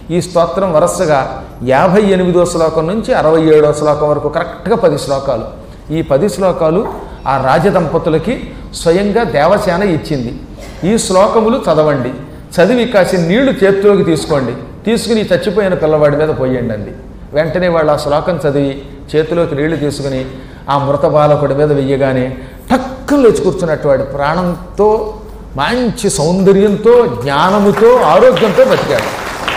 ఈ స్తోత్రం వరుసగా 58వ శ్లోకం నుంచి 67వ శ్లోకం వరకు కరెక్ట్గా 10 శ్లోకాలు. ఈ 10 శ్లోకాలు ఆ రాజదంపతులకి స్వయంగా దేవసేన ఇచ్చింది. ఈ శ్లోకములు చదవండి, చదివి కాసిన నీళ్లు చేతిలోకి తీసుకోండి, తీసుకుని చచ్చిపోయిన పిల్లవాడి మీద పోయండి అంది. వెంటనే వాళ్ళు ఆ శ్లోకం చదివి చేతిలోకి నీళ్లు తీసుకుని ఆ మృత బాలకుడి మీద వెయ్యగానే టక్కులు లేచి కూర్చున్నట్టు వాడు ప్రాణంతో, మంచి సౌందర్యంతో, జ్ఞానముతో, ఆరోగ్యంతో బతికాడు.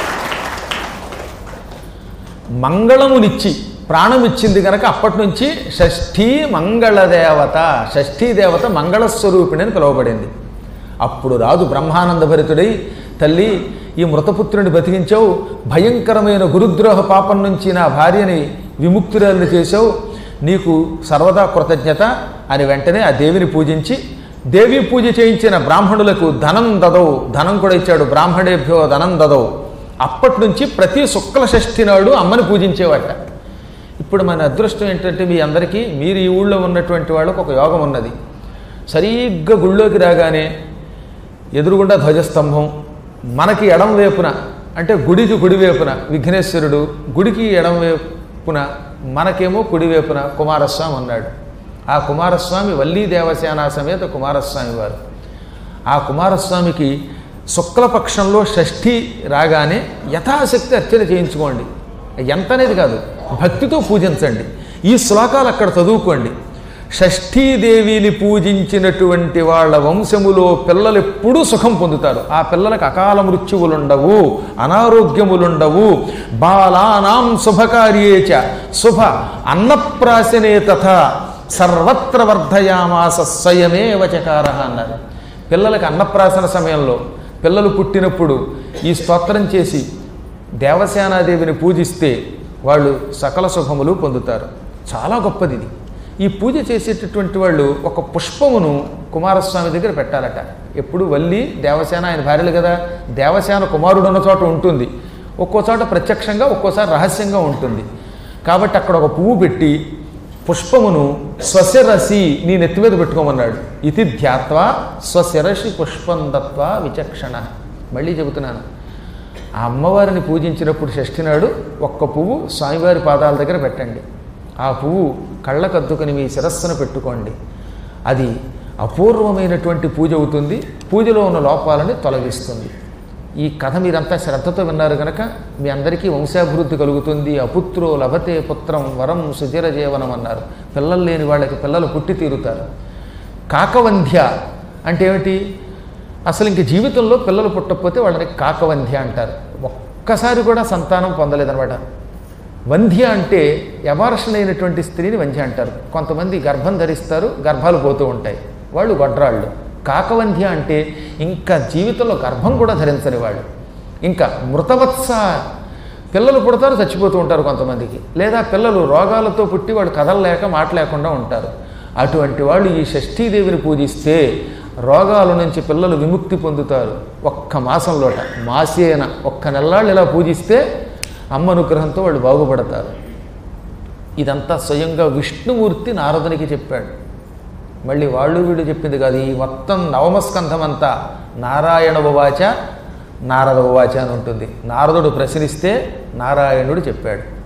మంగళమునిచ్చి ప్రాణం ఇచ్చింది కనుక అప్పటి నుంచి షష్ఠీ మంగళదేవత, షష్ఠీ దేవత మంగళస్వరూపిణి అని పిలువబడింది. అప్పుడు రాజు బ్రహ్మానంద భరితుడై, తల్లి ఈ మృతపుత్రుని బతికించావు, భయంకరమైన గురుద్రోహ పాపం నుంచి నా భార్యని విముక్తురాలను చేశావు, నీకు సర్వదా కృతజ్ఞత అని వెంటనే ఆ దేవిని పూజించి, దేవీ పూజ చేయించిన బ్రాహ్మణులకు ధనం దదవు, ధనం కూడా ఇచ్చాడు. బ్రాహ్మణేభ్యో ధనం దదవు. అప్పటి నుంచి ప్రతి శుక్ల షష్ఠి నాడు అమ్మని పూజించేవాట. ఇప్పుడు మన అదృష్టం ఏంటంటే మీ అందరికీ, మీరు ఈ ఊళ్ళో ఉన్నటువంటి వాళ్ళకు ఒక యోగం ఉన్నది. సరిగ్గా గుళ్ళోకి రాగానే ఎదురుగుండా ధ్వజస్తంభం, మనకి ఎడం వైపున అంటే గుడికి కుడివైపున విఘ్నేశ్వరుడు, గుడికి ఎడం వైపున మనకేమో కుడివైపున కుమారస్వామి ఉన్నాడు. ఆ కుమారస్వామి వల్లీ దేవసేన సమేత కుమారస్వామి వారు. ఆ కుమారస్వామికి శుక్లపక్షంలో షష్ఠి రాగానే యథాశక్తి అర్చన చేయించుకోండి. ఎంత అనేది కాదు, భక్తితో పూజించండి. ఈ శ్లోకాలు అక్కడ చదువుకోండి. షష్ఠీదేవిని పూజించినటువంటి వాళ్ళ వంశములో పిల్లలు ఎప్పుడూ సుఖం పొందుతారు. ఆ పిల్లలకు అకాల మృత్యువులుండవు, అనారోగ్యములుండవు. బాలానాం శుభకార్యేచ శుభ అన్నప్రాశనే తథా సర్వత్ర వర్ధయామాస స్వయమేవ చకారః అన్నారు. పిల్లలకి అన్నప్రాశన సమయంలో, పిల్లలు పుట్టినప్పుడు ఈ స్తోత్రం చేసి దేవసేనాదేవిని పూజిస్తే వాళ్ళు సకల శుభములు పొందుతారు. చాలా గొప్పది ఇది. ఈ పూజ చేసేటటువంటి వాళ్ళు ఒక పుష్పమును కుమారస్వామి దగ్గర పెట్టాలట. ఎప్పుడు వల్లి దేవసేన ఆయన భార్యలు కదా, దేవసేన కుమారుడు ఉన్న చోట ఉంటుంది, ఒక్కో చోట ప్రత్యక్షంగా, ఒక్కోసారి రహస్యంగా ఉంటుంది. కాబట్టి అక్కడ ఒక పువ్వు పెట్టి పుష్పమును స్వశిరసి నీ నెత్తి మీద పెట్టుకోమన్నాడు. ఇది ధ్యాత్వా స్వశిరసి పుష్పం దత్వా విచక్షణ. మళ్ళీ చెబుతున్నాను, ఆ అమ్మవారిని పూజించినప్పుడు షష్ఠి నాడు ఒక్క పువ్వు స్వామివారి పాదాల దగ్గర పెట్టండి. ఆ పువ్వు కళ్ళకద్దుకుని మీ శిరస్సును పెట్టుకోండి. అది అపూర్వమైనటువంటి పూజ అవుతుంది, పూజలో ఉన్న లోపాలని తొలగిస్తుంది. ఈ కథ మీరంతా శ్రద్ధతో విన్నారు కనుక మీ అందరికీ వంశాభివృద్ధి కలుగుతుంది. అపుత్రో లభతే పుత్రం వరం సుచిర జీవనం అన్నారు. పిల్లలు లేని వాళ్ళకి పిల్లలు పుట్టి తీరుతారు. కాకవంధ్య అంటే ఏమిటి? అసలు ఇంక జీవితంలో పిల్లలు పుట్టకపోతే వాళ్ళని కాకవంధ్య అంటారు. ఒక్కసారి కూడా సంతానం పొందలేదనమాట. వంధ్య అంటే అబార్షన్ అయినటువంటి స్త్రీని వంధ్య అంటారు. కొంతమంది గర్భం ధరిస్తారు, గర్భాలు పోతూ ఉంటాయి, వాళ్ళు గొడ్రాళ్ళు. కాకవంధ్య అంటే ఇంకా జీవితంలో గర్భం కూడా ధరించని వాళ్ళు. ఇంకా మృతవత్స, పిల్లలు పుడతారు, చచ్చిపోతూ ఉంటారు కొంతమందికి. లేదా పిల్లలు రోగాలతో పుట్టి వాళ్ళు కదలలేక మాట్లాడకుండా ఉంటారు. అటువంటి వాళ్ళు ఈ షష్ఠీదేవిని పూజిస్తే రోగాల నుంచి పిల్లలు విముక్తి పొందుతారు. ఒక్క మాసంలోట, మాసేన ఒక్క నెల్లాళ్ళు ఇలా పూజిస్తే అమ్మ అనుగ్రహంతో వాళ్ళు బాగుపడతారు. ఇదంతా స్వయంగా విష్ణుమూర్తి నారదునికి చెప్పాడు. మళ్ళీ వాళ్ళు వీళ్ళు చెప్పింది కాదు. ఈ మొత్తం నవమస్కంధం అంతా నారాయణ ఉవాచ నారద ఉవాచ అని ఉంటుంది. నారదుడు ప్రశ్నిస్తే నారాయణుడు చెప్పాడు.